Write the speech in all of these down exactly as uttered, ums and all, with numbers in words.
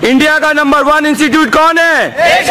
India का number one institute कौन है?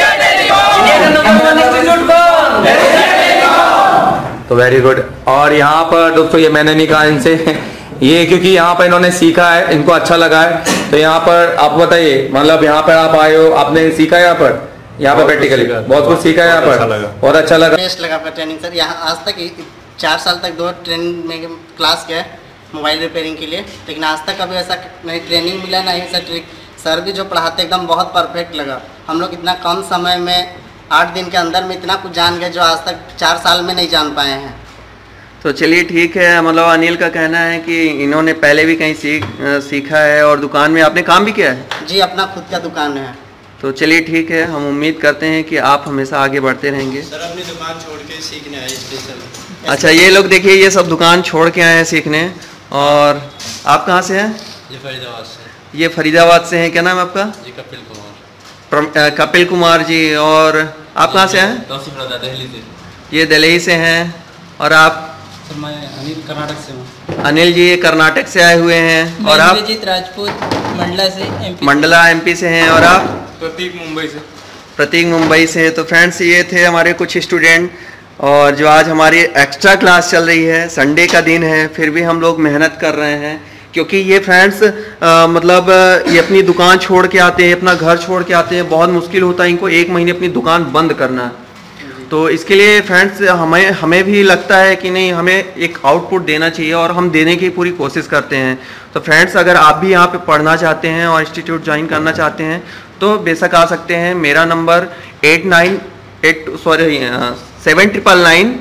तो वेरी गुड। और यहाँ पर दोस्तों ये मैंने नहीं कहा इनसे, ये क्योंकि यहाँ पर इन्होंने सीखा है, इनको अच्छा लगा है। तो यहाँ पर आप बताइए, मतलब यहाँ पर आप आए हो, आपने सीखा है यहाँ पर, यहाँ पर प्रैक्टिकली बहुत कुछ सीखा है यहाँ पर, बहुत अच्छा लगा। बेस्ट लगा आपका ट्रेनिंग सर। यहाँ आज तक चार साल तक दो ट्रेनिंग में क्लास किया है मोबाइल रिपेयरिंग के लिए, लेकिन आज तक कभी ऐसा नहीं ट्रेनिंग मिला, नहीं सर ट्रिक। सर भी जो पढ़ाते एकदम बहुत परफेक्ट लगा। हम लोग इतना कम समय में आठ दिन के अंदर में इतना कुछ जान गए जो आज तक चार साल में नहीं जान पाए हैं। तो चलिए ठीक है, मतलब अनिल का कहना है कि इन्होंने पहले भी कहीं सीख सीखा है और दुकान में आपने काम भी किया है। जी, अपना खुद का दुकान है। तो चलिए ठीक है, हम उम्मीद करते हैं कि आप हमेशा आगे बढ़ते रहेंगे। सर अपनी दुकान छोड़ के सीखने आए स्पेशल। अच्छा, ये लोग देखिए, ये सब दुकान छोड़ के आए हैं सीखने। और आप कहाँ से हैं? ये फरीदाबाद से। ये फरीदाबाद से हैं। क्या नाम है आपका? जी कपिल कुमार। कपिल कुमार जी। और आप कहाँ से हैं? दिल्ली से। ये दिल्ली से हैं। और आप? सर मैं अनिल कर्नाटक से हूँ। अनिल जी ये कर्नाटक से आए हुए हैं। और आप? इंद्रजीत राजपूत मंडला से एमपी मंडला एमपी से हैं। और आप? प्रतीक मुंबई से। प्रतीक मुंबई से। तो फ्रेंड्स ये थे हमारे कुछ स्टूडेंट, और जो आज हमारी एक्स्ट्रा क्लास चल रही है, संडे का दिन है, फिर भी हम लोग मेहनत कर रहे हैं, क्योंकि ये फ्रेंड्स मतलब ये अपनी दुकान छोड़ के आते हैं, अपना घर छोड़ के आते हैं, बहुत मुश्किल होता है इनको एक महीने अपनी दुकान बंद करना। तो इसके लिए फ्रेंड्स हमें हमें भी लगता है कि नहीं, हमें एक आउटपुट देना चाहिए, और हम देने की पूरी कोशिश करते हैं। तो फ्रेंड्स अगर आप भी यहाँ पे पढ़ना चाहते हैं और इंस्टीट्यूट ज्वाइन करना चाहते हैं तो बेशक आ सकते हैं। मेरा number eight nine eight sorry seven triple nine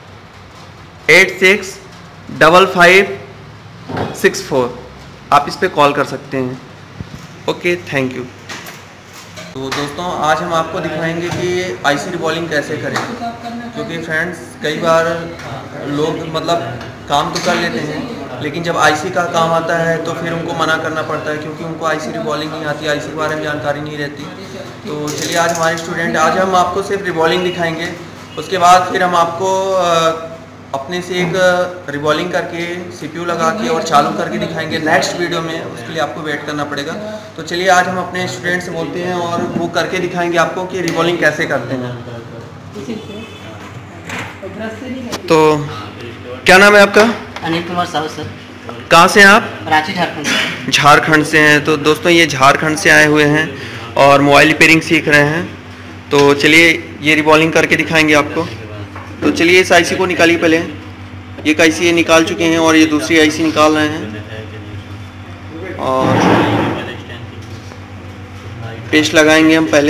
eight six double five six four, आप इस पर कॉल कर सकते हैं। Okay, thank you. तो दोस्तों आज हम आपको दिखाएंगे कि आईसी रिबॉलिंग कैसे करें, क्योंकि फ्रेंड्स कई बार लोग मतलब काम तो कर लेते हैं, लेकिन जब आईसी का काम आता है तो फिर उनको मना करना पड़ता है, क्योंकि उनको आईसी रिबॉलिंग नहीं आती, आईसी के बारे में जानकारी नहीं रहती। तो चलिए आज हमारे स्टूडेंट, आज हम आपको सिर्फ रिबॉलिंग दिखाएंगे, उसके बाद फिर हम आपको अपने से एक रिबॉलिंग करके सीपीयू लगा के और चालू करके दिखाएंगे नेक्स्ट वीडियो में। उसके लिए आपको वेट करना पड़ेगा। तो चलिए आज हम अपने स्टूडेंट से बोलते हैं और वो करके दिखाएंगे आपको कि रिबॉलिंग कैसे करते हैं। तो क्या नाम है आपका? अनिल कुमार साहू सर। कहाँ से हैं आप? रांची, झारखंड। झारखंड से हैं। तो दोस्तों ये झारखंड से आए हुए हैं और मोबाइल रिपेयरिंग सीख रहे हैं। तो चलिए ये रिबॉलिंग करके दिखाएंगे आपको। तो चलिए इस आईसी को निकालिए पहले। एक आईसी ये निकाल चुके हैं और ये दूसरी आईसी निकाल रहे हैं, और पेस्ट लगाएंगे हम पहले।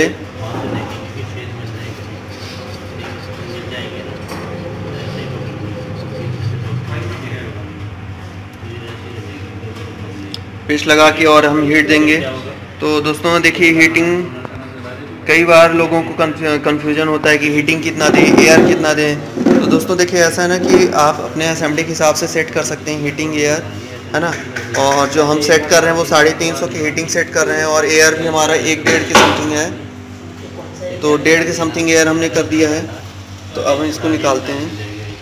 पेस्ट लगा के और हम हीट देंगे। तो दोस्तों देखिए हीटिंग, कई बार लोगों को कंफ्यूजन होता है कि हीटिंग कितना दें, एयर कितना दें। तो दोस्तों देखिए ऐसा है ना कि आप अपने असेंबली के हिसाब से सेट कर सकते हैं हीटिंग, एयर, है ना। और जो हम सेट कर रहे हैं वो साढ़े तीन सौ की हीटिंग सेट कर रहे हैं, और एयर भी हमारा एक डेढ़ के समथिंग है। तो डेढ़ के समथिंग एयर हमने कर दिया है। तो अब हम इसको निकालते हैं।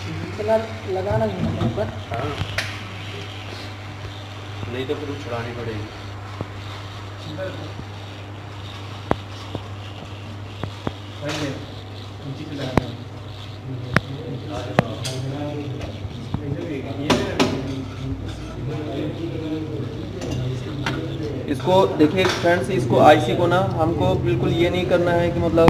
नहीं तो फिर छुड़ानी पड़ेगी। इसको देखिए फ्रेंड्स, इसको आईसी को ना हमको बिल्कुल ये नहीं करना है कि मतलब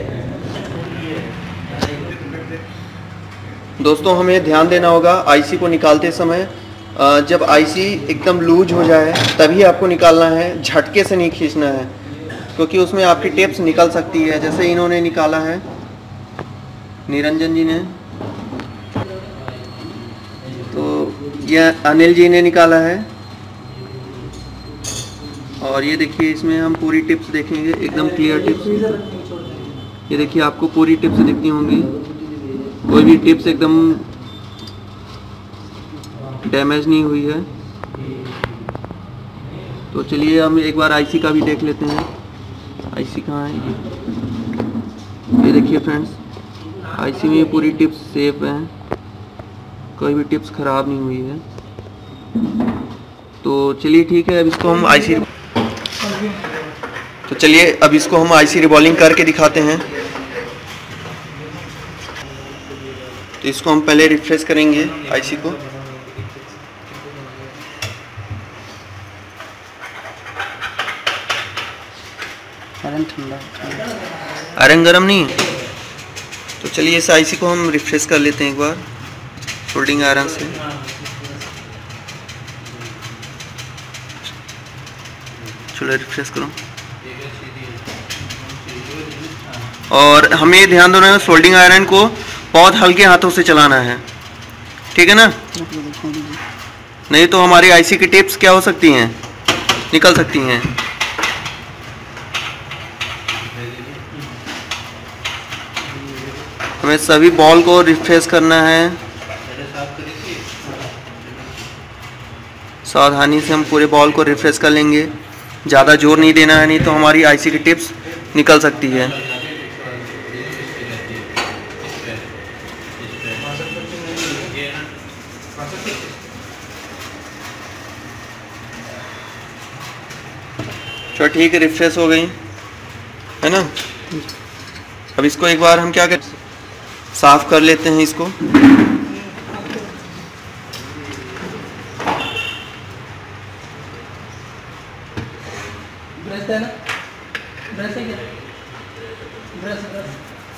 दोस्तों हमें ध्यान देना होगा आईसी को निकालते समय। जब आईसी एकदम लूज हो जाए तभी आपको निकालना है, झटके से नहीं खींचना है, क्योंकि उसमें आपकी टिप्स निकल सकती है। जैसे इन्होंने निकाला है, निरंजन जी ने, तो यह अनिल जी ने निकाला है। और ये देखिए इसमें हम पूरी टिप्स देखेंगे, एकदम क्लियर टिप्स। ये देखिए आपको पूरी टिप्स दिखती होंगी, कोई भी टिप्स एकदम डैमेज नहीं हुई है। तो चलिए हम एक बार आईसी का भी देख लेते हैं। आईसी कहाँ है? ये ये देखिए फ्रेंड्स, आईसी में पूरी टिप्स सेफ हैं, कोई भी टिप्स ख़राब नहीं हुई है। तो चलिए ठीक है, अब इसको हम आईसी तो चलिए अब इसको हम आईसी रिबॉलिंग करके दिखाते हैं। तो इसको हम पहले रिफ्रेश करेंगे आईसी को। आयरन ठंडा, आयरन गर्म नहीं है। तो चलिए इस आईसी को हम रिफ्रेश कर लेते हैं एक बार सोल्डिंग आयरन से। चलो रिफ्रेश करो। और हमें ध्यान देना है सोल्डिंग आयरन को बहुत हल्के हाथों से चलाना है, ठीक है ना, नहीं तो हमारी आईसी की टिप्स क्या हो सकती हैं, निकल सकती हैं। हमें सभी बॉल को रिफ्रेश करना है, सावधानी से हम पूरे बॉल को रिफ्रेश कर लेंगे। ज़्यादा जोर नहीं देना है, नहीं तो हमारी आईसी की टिप्स निकल सकती है। चलो ठीक है, रिफ्रेश हो गई है ना। अब इसको एक बार हम क्या कर साफ कर लेते हैं इसको। ब्रश है ना, ब्रश है क्या, ब्रश ब्रश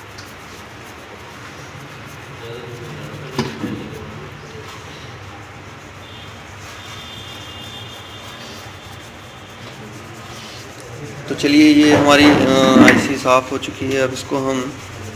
तो चलिए ये हमारी आईसी साफ हो चुकी है। अब इसको हम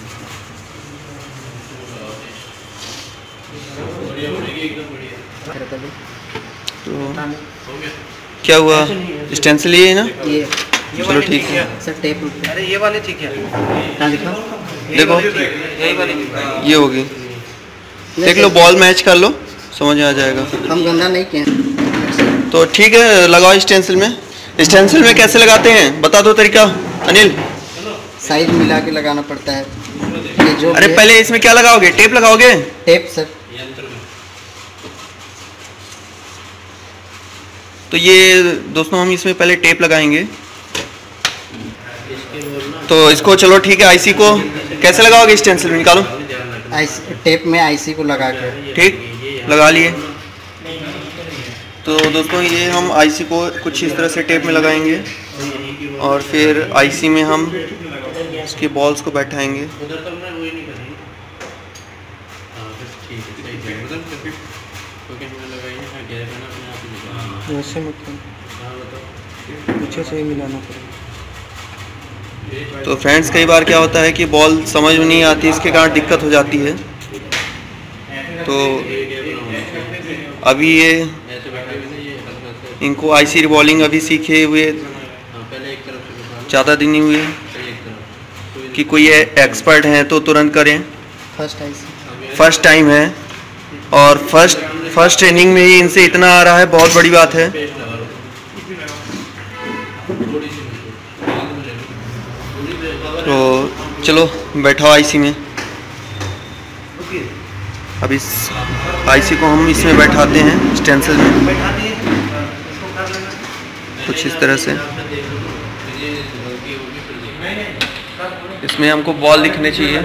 तो क्या हुआ, स्टेंसिल ये है ना, ये चलो ठीक है। Sir tape. अरे ये वाले ठीक है, हाँ दिखाओ, देखो यही वाले ये होगी, देख लो, बॉल मैच कर लो, समझ में आ जाएगा। हम गंदा नहीं किए। तो ठीक है, लगाओ स्टेंसिल में। स्टेंसिल में कैसे लगाते हैं बता दो तरीका अनिल। साइज मिला के लगाना पड़ता है ये जो अरे पहले इसमें क्या लगाओगे, टेप लगाओगे? Tape sir. तो ये दोस्तों हम इसमें पहले टेप लगाएंगे। तो इसको चलो ठीक है, आईसी को कैसे लगाओगे, स्टेंसिल में निकालो, आईसी टेप में आईसी को लगा कर। ठीक, लगा लिए। तो दोस्तों ये हम आईसी को कुछ इस तरह से टेप में लगाएंगे और फिर आईसी में हम इसके बॉल्स को बैठाएंगे। वैसे मत पीछे से ही मिलाना पड़ेगा। तो फ्रेंड्स कई बार क्या होता है कि बॉल समझ में नहीं आती, इसके कारण दिक्कत हो जाती है। तो अभी ये इनको आईसी रिबॉलिंग अभी सीखे हुए ज़्यादा दिन नहीं हुए कि कोई एक्सपर्ट हैं तो तुरंत करें। फर्स्ट आईसी फर्स्ट टाइम है और फर्स्ट फर्स्ट ट्रेनिंग में ही इनसे इतना आ रहा है, बहुत बड़ी बात है। तो चलो बैठाओ आईसी में। अब इस आईसी को हम इसमें बैठाते हैं स्टेंसिल में कुछ इस तरह से। इसमें हमको बॉल दिखने चाहिए।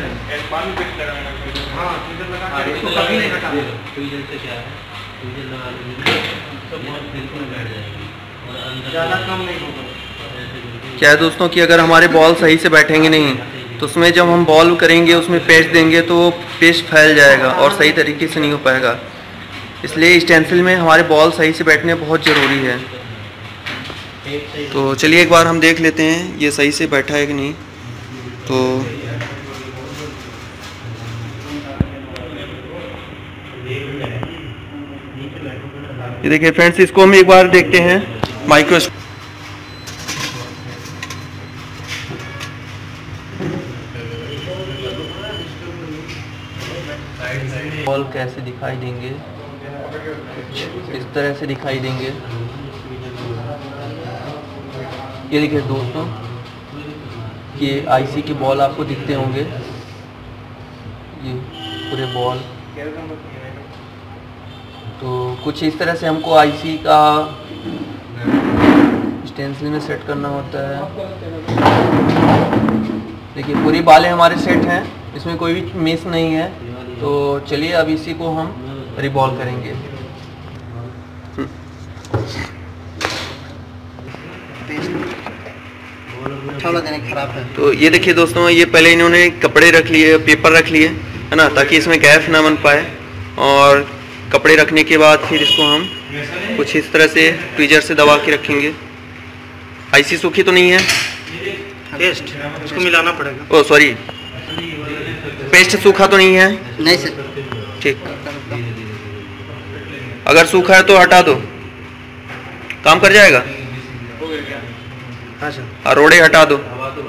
क्या है दोस्तों कि अगर हमारे बॉल सही से बैठेंगे नहीं तो उसमें जब हम बॉल करेंगे उसमें पेस्ट देंगे तो वो पेस्ट फैल जाएगा और सही तरीके से नहीं हो पाएगा। इसलिए स्टेंसिल में हमारे बॉल सही से बैठने बहुत ज़रूरी है। तो चलिए एक बार हम देख लेते हैं ये सही से बैठा है कि नहीं। तो ये देखिए फ्रेंड्स, इसको हम एक बार देखते हैं माइक्रोस्कोप। बॉल कैसे दिखाई देंगे, इस तरह से दिखाई देंगे। ये देखिए दोस्तों, ये आईसी के बॉल आपको दिखते होंगे, ये पूरे बॉल। तो कुछ इस तरह से हमको आईसी का स्टेंसिल में सेट करना होता है। देखिए पूरी बालें हमारे सेट हैं, इसमें कोई भी मिस नहीं है। तो चलिए अब इसी को हम रिवॉल्व करेंगे। खराब है। तो ये देखिए दोस्तों, ये पहले इन्होंने कपड़े रख लिए, पेपर रख लिए है ना, ताकि इसमें गैप ना बन पाए। और कपड़े रखने के बाद फिर इसको हम कुछ इस तरह से ट्वीजर से दबा के रखेंगे। आईसी सूखी तो नहीं है? पेस्ट इसको मिलाना पड़ेगा। ओ सॉरी, पेस्ट सूखा तो नहीं है? नहीं सर। ठीक, अगर सूखा है तो हटा दो, काम कर जाएगा। हाँ सर, और रोड़े हटा दो।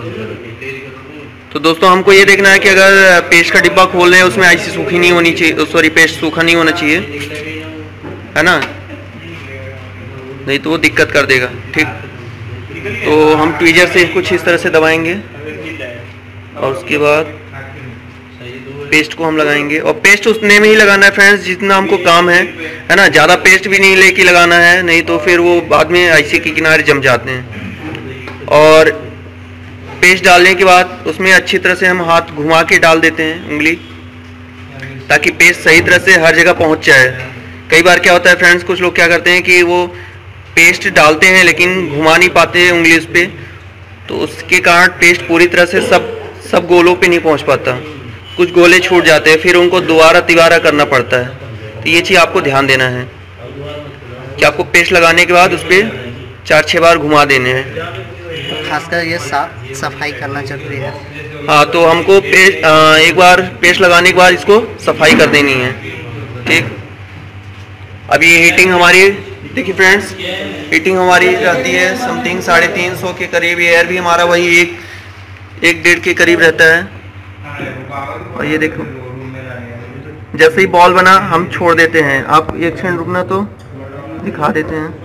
तो दोस्तों हमको ये देखना है कि अगर पेस्ट का डिब्बा खोल रहे हैं उसमें आईसी सूखी नहीं होनी चाहिए, सॉरी पेस्ट सूखा नहीं होना चाहिए, है ना, नहीं तो वो दिक्कत कर देगा। ठीक, तो हम ट्वीजर से कुछ इस तरह से दबाएंगे और उसके बाद पेस्ट को हम लगाएंगे। और पेस्ट उतने में ही लगाना है फ्रेंड्स जितना हमको काम है, है ना, ज़्यादा पेस्ट भी नहीं लेके लगाना है, नहीं तो फिर वो बाद में आईसी के किनारे जम जाते हैं। और पेस्ट डालने के बाद उसमें अच्छी तरह से हम हाथ घुमा के डाल देते हैं उंगली, ताकि पेस्ट सही तरह से हर जगह पहुंच जाए। कई बार क्या होता है फ्रेंड्स, कुछ लोग क्या करते हैं कि वो पेस्ट डालते हैं लेकिन घुमा नहीं पाते हैं उंगली उस पर, तो उसके कारण पेस्ट पूरी तरह से सब सब गोलों पे नहीं पहुंच पाता, कुछ गोले छूट जाते हैं, फिर उनको दोबारा तिबारा करना पड़ता है। तो ये चीज़ आपको ध्यान देना है कि आपको पेस्ट लगाने के बाद उस पर चार छः बार घुमा देने हैं। खासकर ये साफ सफाई करना जरूरी है। हाँ, तो हमको पेस्ट आ, एक बार पेस्ट लगाने के बाद इसको सफाई कर देनी है। ठीक, अभी हीटिंग हमारी देखिए फ्रेंड्स, हीटिंग हमारी रहती है समथिंग साढ़े तीन सौ के करीब। एयर भी हमारा वही एक एक डेढ़ के करीब रहता है। और ये देखो, जैसे ही बॉल बना हम छोड़ देते हैं। आप एक सेकंड रुकना तो दिखा देते हैं।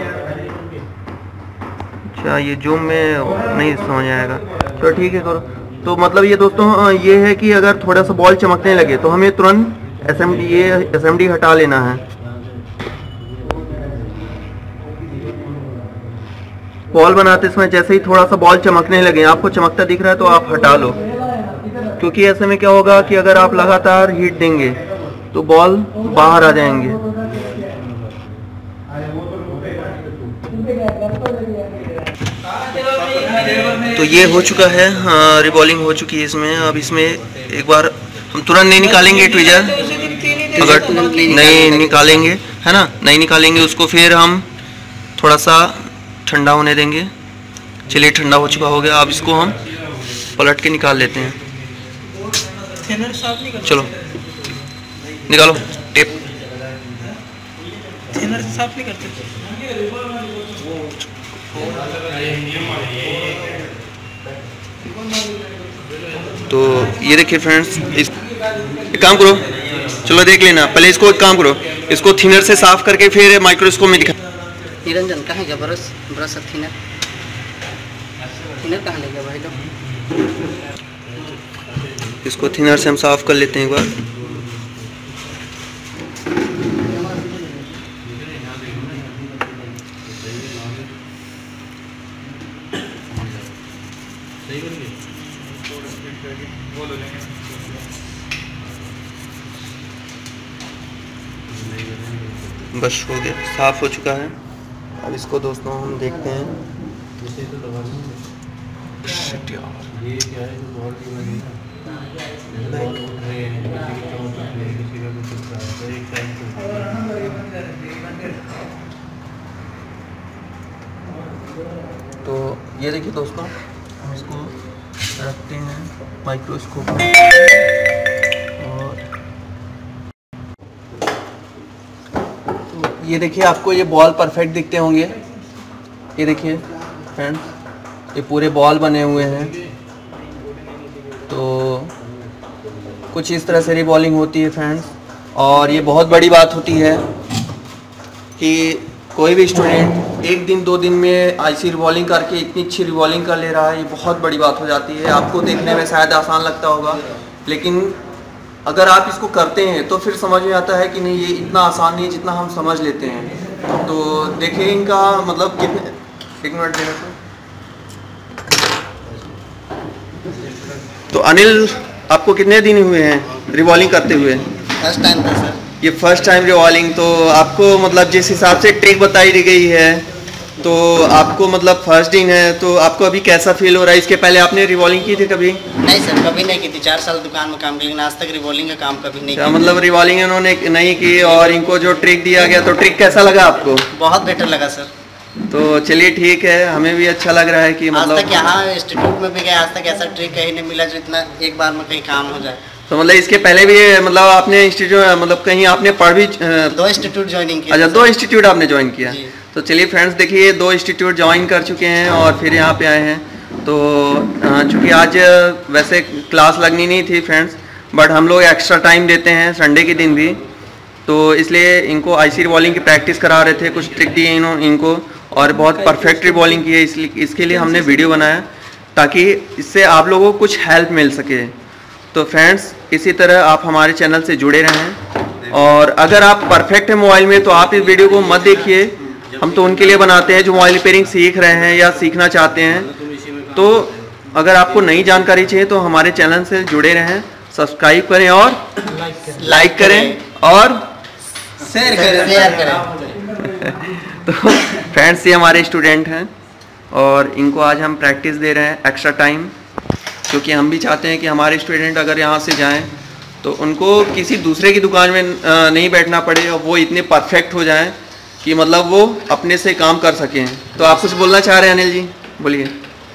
अच्छा, ये जूम में नहीं समझ आएगा, चलो ठीक है करो। तो मतलब ये दोस्तों ये है कि अगर थोड़ा सा बॉल चमकने लगे तो हमें तुरंत एसएमडी ये एसएमडी हटा लेना है। बॉल बनाते समय जैसे ही थोड़ा सा बॉल चमकने लगे, आपको चमकता दिख रहा है तो आप हटा लो, क्योंकि ऐसे में क्या होगा कि अगर आप लगातार हीट देंगे तो बॉल बाहर आ जाएंगे। तो ये हो चुका है, हाँ रिबॉलिंग हो चुकी है इसमें। अब इसमें एक बार हम तुरंत नहीं निकालेंगे ट्वीजर, अगर नहीं निकालेंगे, है ना, नहीं निकालेंगे उसको, फिर हम थोड़ा सा ठंडा होने देंगे। चलिए ठंडा हो चुका हो गया, अब इसको हम पलट के निकाल लेते हैं। चलो निकालो टेप। साफ नहीं करते। तो ये देखिए फ्रेंड्स, इस एक काम करो, चलो देख लेना, पहले इसको एक काम करो, इसको थिनर से साफ करके फिर माइक्रोस्कोप में दिखा। निरंजन कहाँ गया ब्रश ब्रश और थिनर थिनर कहाँ ले गया भाई लोग? इसको थिनर से हम साफ कर लेते हैं एक बार। बस हो गया, साफ हो चुका है। अब इसको दोस्तों हम देखते हैं। तो ये देखिए दोस्तों, हम इसको रखते हैं माइक्रोस्कोप में और तो ये देखिए आपको ये बॉल परफेक्ट दिखते होंगे। ये देखिए फ्रेंड्स, ये पूरे बॉल बने हुए हैं। तो कुछ इस तरह से रिबॉलिंग होती है फ्रेंड्स। और ये बहुत बड़ी बात होती है कि कोई भी स्टूडेंट एक दिन दो दिन में आईसी रिबॉलिंग करके इतनी अच्छी रिबॉलिंग कर ले रहा है, ये बहुत बड़ी बात हो जाती है। आपको देखने में शायद आसान लगता होगा, लेकिन अगर आप इसको करते हैं तो फिर समझ में आता है कि नहीं, ये इतना आसान नहीं है जितना हम समझ लेते हैं। तो देखिए इनका मतलब कितने एक मिनट देना तो। तो अनिल, आपको कितने दिन हुए हैं रिवॉल्विंग करते हुए? फर्स्ट टाइम था सर। ये फर्स्ट टाइम रिवॉल्विंग। तो आपको मतलब जिस हिसाब से ट्रिक बताई गई है तो आपको मतलब फर्स्ट दिन है, तो आपको अभी कैसा फील हो रहा है? इसके पहले आपने रिवॉल्विंग की थी कभी? नहीं सर, कभी नहीं की थी। चार साल दुकान में काम किया, लेकिन आज तक रिवॉल्विंग का काम कभी नहीं किया। मतलब रिवॉल्विंग इन्होंने नहीं की, और इनको जो ट्रिक दिया गया, तो ट्रिक कैसा लगा आपको? बहुत बेटर लगा सर। तो चलिए ठीक है, हमें भी अच्छा लग रहा है कि मतलब आज तक यहाँ इंस्टीट्यूट में भी गए, आज तक ऐसा ट्रिक कहीं नहीं मिला जो इतना एक बार में कहीं काम हो जाए। तो मतलब इसके पहले भी मतलब आपने इंस्टीट्यूट मतलब कहीं आपने पढ़ भी? दो इंस्टीट्यूट ज्वाइनिंग किया। अच्छा, दो इंस्टीट्यूट आपने ज्वाइन किया। तो चलिए फ्रेंड्स, देखिए दो इंस्टीट्यूट ज्वाइन कर चुके हैं और फिर यहाँ पे आए हैं। तो चूँकि आज वैसे क्लास लगनी नहीं थी फ्रेंड्स, बट हम लोग एक्स्ट्रा टाइम देते हैं संडे के दिन भी, तो इसलिए इनको आईसी रिवॉल्विंग की प्रैक्टिस करा रहे थे। कुछ ट्रिक दिए इन्होंने इनको और बहुत परफेक्ट रिवॉल्विंग की है, इसलिए इसके लिए हमने वीडियो बनाया ताकि इससे आप लोगों को कुछ हेल्प मिल सके। तो फ्रेंड्स, इसी तरह आप हमारे चैनल से जुड़े रहें, और अगर आप परफेक्ट है मोबाइल में तो आप इस वीडियो को मत देखिए। हम तो उनके लिए बनाते हैं जो मोबाइल रिपेयरिंग सीख रहे हैं या सीखना चाहते हैं। तो अगर आपको नई जानकारी चाहिए तो हमारे चैनल से जुड़े रहें, सब्सक्राइब करें और लाइक करें और शेयर करें शेयर करें तो फ्रेंड्स, ये हमारे स्टूडेंट हैं और इनको आज हम प्रैक्टिस दे रहे हैं एक्स्ट्रा टाइम, क्योंकि हम भी चाहते हैं कि हमारे स्टूडेंट अगर यहाँ से जाएं तो उनको किसी दूसरे की दुकान में नहीं बैठना पड़े और वो इतने परफेक्ट हो जाएं कि मतलब वो अपने से काम कर सकें। तो आप कुछ बोलना चाह रहे हैं अनिल जी? बोलिए।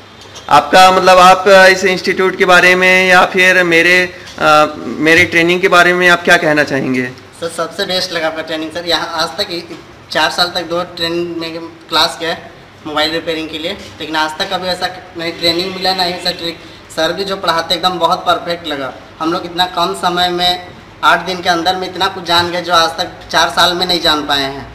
आपका मतलब आप इस इंस्टीट्यूट के बारे में या फिर मेरे आ, मेरे ट्रेनिंग के बारे में आप क्या कहना चाहेंगे? सर, सबसे बेस्ट लगा आपका ट्रेनिंग सर। यहाँ आज तक चार साल तक दो ट्रेनिंग में क्लास किया है मोबाइल रिपेयरिंग के लिए, लेकिन आज तक कभी ऐसा नहीं ट्रेनिंग मिला, ना ही ऐसा ट्रिक। सर भी जो पढ़ाते एकदम बहुत परफेक्ट लगा। हम लोग इतना कम समय में आठ दिन के अंदर में इतना कुछ जान गए जो आज तक चार साल में नहीं जान पाए हैं।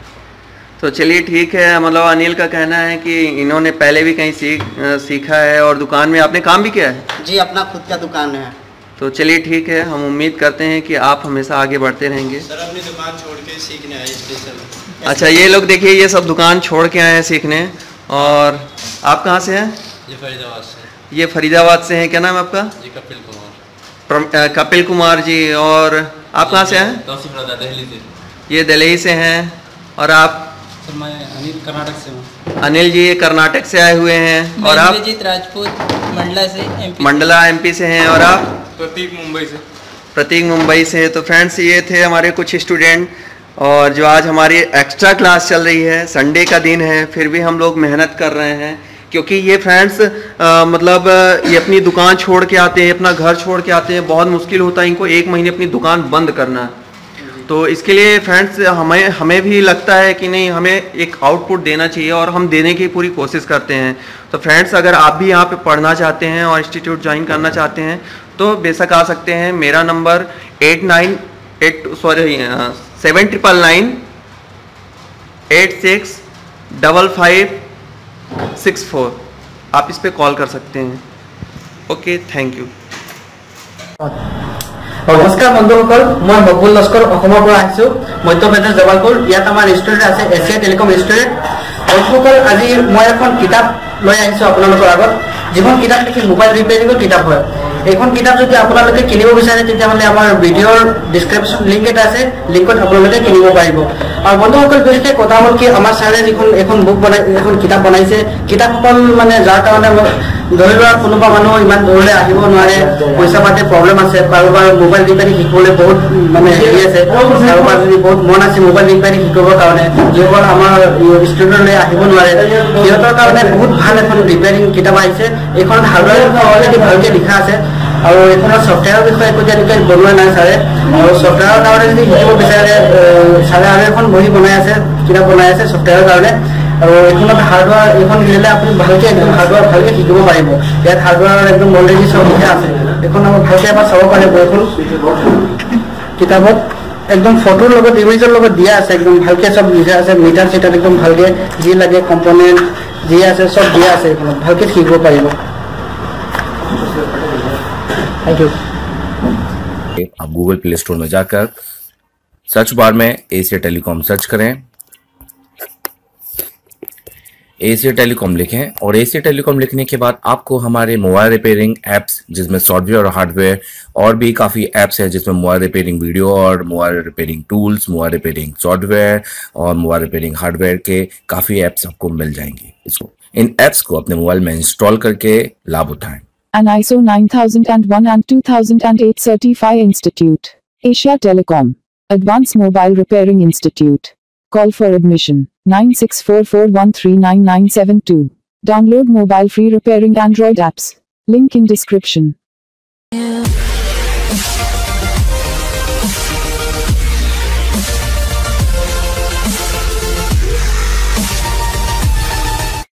तो चलिए ठीक है, मतलब अनिल का कहना है कि इन्होंने पहले भी कहीं सीख सीखा है और दुकान में आपने काम भी किया है। जी, अपना खुद का दुकान है। तो चलिए ठीक है, हम उम्मीद करते हैं कि आप हमेशा आगे बढ़ते रहेंगे। सर, अपनी दुकान छोड़ के सीखने आए स्पेशल। अच्छा, ये लोग देखिए, ये सब दुकान छोड़ के आए हैं सीखने। और आप कहाँ से हैं? ये फरीदाबाद से। ये फरीदाबाद से हैं। क्या नाम है आपका? जी, कपिल कुमार। कपिल कुमार जी। और आप कहाँ से हैं? दिल्ली से। ये दिल्ली से हैं। और आप? सर, मैं अनिल कर्नाटक से हूँ। अनिल जी कर्नाटक से आए हुए हैं। और आप? इंद्रजीत राजपूत मंडला से एमपी मंडला एमपी से हैं। और आप? प्रतीक मुंबई से। प्रतीक मुंबई से। तो फ्रेंड्स, ये थे हमारे कुछ स्टूडेंट, और जो आज हमारी एक्स्ट्रा क्लास चल रही है, संडे का दिन है, फिर भी हम लोग मेहनत कर रहे हैं, क्योंकि ये फ्रेंड्स मतलब ये अपनी दुकान छोड़ के आते हैं, अपना घर छोड़ के आते हैं। बहुत मुश्किल होता है इनको एक महीने अपनी दुकान बंद करना। तो इसके लिए फ्रेंड्स हमें हमें भी लगता है कि नहीं, हमें एक आउटपुट देना चाहिए और हम देने की पूरी कोशिश करते हैं। तो फ्रेंड्स, अगर आप भी यहाँ पे पढ़ना चाहते हैं और इंस्टीट्यूट ज्वाइन करना चाहते हैं तो बेशक आ सकते हैं। मेरा number eight nine eight sorry seven triple nine eight six double five six four, आप इस पे कॉल कर सकते हैं। Okay, thank you. नमस्कार बंधुসকল, मैं बबुल लस्कर অসমৰ পৰা আহিছো, মধ্যপ্ৰদেশ জবলপুৰ। ইয়াত আমাৰ ষ্টুডেণ্ট আছে এছিয়া টেলিকম ষ্টুডেণ্ট। বন্ধুসকল, আজি মই এখন কিতাপ লৈ আহিছো আপোনালোকৰ আগত, যিখন কিতাপ নেকি মোবাইল ৰিপেয়াৰিঙৰ কিতাপ হয়। এইখন কিতাপ যদি আপোনালোকে কিনিব বিচাৰে তেতিয়াহ'লে আমাৰ ভিডিঅ'ৰ ডিছক্ৰিপশ্যন লিংক এটা আছে, লিংকত আপোনালোকে কিনিব পাৰিব। আৰু বন্ধুসকল, বিশেষকৈ কথা হ'ল কি, আমাৰ ছাৰে যিখন এখন বুক বনাই এখন কিতাপ বনাইছে, কিতাপখন মানে যাৰ কাৰণে ধৰি লোৱা কোনোবা মানুহ ইমান দূৰলৈ আহিব নোৱাৰে, পইচা পাতিৰ প্ৰব্লেম আছে, কাৰোবাৰ মোবাইল ৰিপেয়াৰিং শিকিবলৈ বহুত মানে হেৰি আছে, কাৰোবাৰ যদি বহুত মন আছে মোবাইল ৰিপেয়াৰিং শিকিবৰ কাৰণে, যিসকল আমাৰ ষ্টুডেণ্টলৈ আহিব নোৱাৰে, সিহঁতৰ কাৰণে বহুত ভাল এখন ৰিপেয়াৰিং কিতাপ আহিছে। এইখনত হাৰ্ডৱেৰ অলৰেডি ভালকৈ লিখা আছে, আৰু এইখনৰ ছফ্টৱেৰৰ বিষয়ে একো তেনেকৈ বনোৱা নাই ছাৰে। আৰু ছফ্টৱেৰৰ কাৰণে যদি শিকিব বিচাৰে, ছাৰে আৰু এখন বহি বনাই আছে, কিতাপ বনাই আছে ছফ্টৱেৰৰ কাৰণে। আৰু এইখনত হাৰ্ডৱেৰ এইখন দিলে আপুনি ভালকৈ একদম হাৰ্ডৱেৰ ভালকৈ শিকিব পাৰিব। ইয়াত হাৰ্ডৱেৰ একদম অলৰেডি চব লিখা আছে। এইখন আমাৰ ভালকৈ এবাৰ চাব পাৰিব। এইখন কিতাপত একদম ফটোৰ লগত ইমেজৰ লগত দিয়া আছে, একদম ভালকৈ চব লিখা আছে। মিটাৰ চিটাৰ একদম ভালকৈ যি লাগে কম্পনেণ্ট যি আছে চব দিয়া আছে। এইখনত ভালকৈ শিকিব পাৰিব। Thank you. आप गूगल प्ले स्टोर में जाकर सर्च बार में एशिया टेलीकॉम सर्च करें। एशिया टेलीकॉम लिखें और एशिया टेलीकॉम लिखने के बाद आपको हमारे मोबाइल रिपेयरिंग एप्स जिसमें सॉफ्टवेयर और हार्डवेयर और भी काफ़ी एप्स हैं जिसमें मोबाइल रिपेयरिंग वीडियो और mobile repairing tools, mobile repairing software और मोबाइल रिपेयरिंग हार्डवेयर के काफ़ी एप्स आपको मिल जाएंगे। इसको इन एप्स को अपने मोबाइल में इंस्टॉल करके लाभ उठाएं। An I S O nine thousand one and two thousand eight Certified Institute. Asia Telecom. Advanced Mobile Repairing Institute. Call for admission nine six four four one three nine nine seven two. Download mobile free repairing Android apps. Link in description.